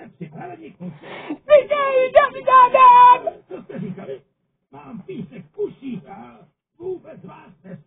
Jste připraveni, kluci? Videj, Davidem! Co jste říkali? Mám písek v uších a vůbec vás